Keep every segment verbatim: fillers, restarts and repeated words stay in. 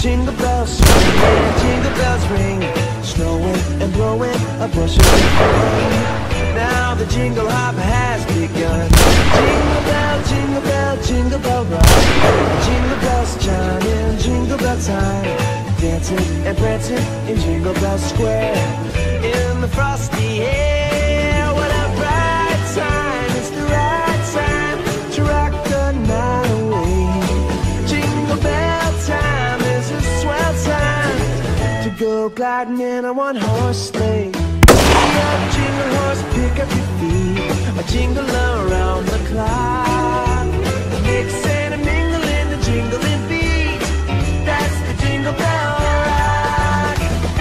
jingle bells swing and jingle bells ring, snowing and blowing a bushel of fun. Now the jingle hop has begun. Jingle bell, jingle bell, jingle bell rock. Jingle bells chiming, jingle bell time, dancing and prancing in Jingle Bell Square. In the frosty air, what a bright time! It's the right time to rock the night away. Jingle bell time is a swell time to go gliding in a one-horse sleigh. Giddy up, jingle horse, pick up your feet, a jingle around the clock. Mix and a mingle in the jingling beat. That's the Jingle Bell Rock.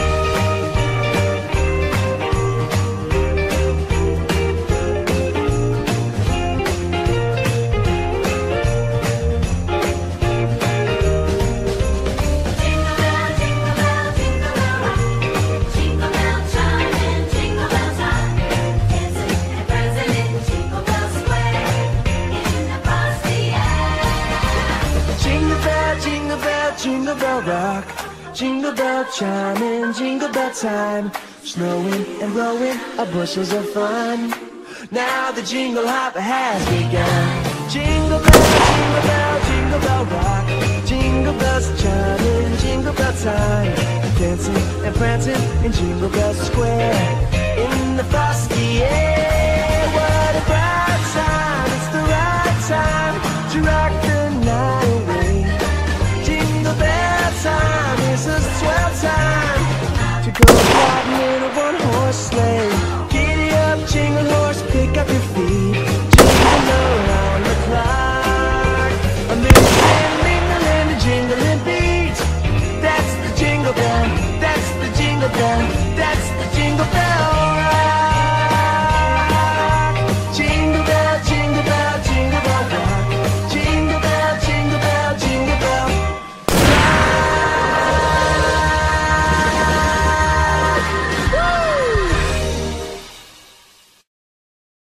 Jingle bell, jingle bell, jingle bell rock. Jingle bell chime and jingle bell time, dancing and prancing in Jingle Bell Square. In the frosty air. Jingle bell, jingle bell, jingle bell rock. Jingle bell chiming, jingle bell time, snowing and blowing a bushels of fun. Now the jingle hop has begun. Jingle bell, jingle bell, jingle bell rock. Jingle bells chiming, jingle bell time, dancing and prancing in Jingle Bell Square. In the frosty air, what a bright time! It's the right time to rock the night away. Jingle bell time is a swell time to go riding in a one-horse sleigh. Giddy up, jingle horse, pick up your feet, jingle around the clock. A mixing, mingling, a jingling beat. That's the jingle bell, that's the jingle bell.